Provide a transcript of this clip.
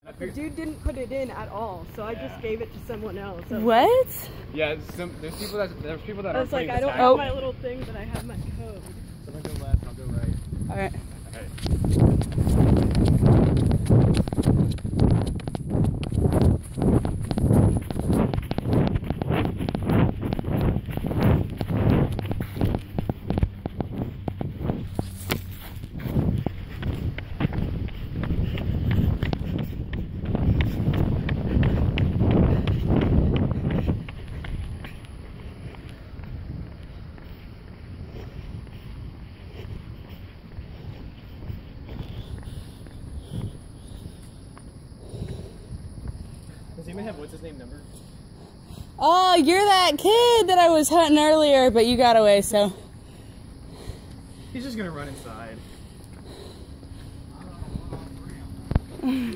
The dude didn't put it in at all, so I just gave it to someone else. What? Yeah, there's people that I was like, I don't have my little thing, but I have my code. Someone go left, I'll go right. All right. Does anybody have what's his name number? Oh, you're that kid that I was hunting earlier, but you got away, so. He's just gonna run inside.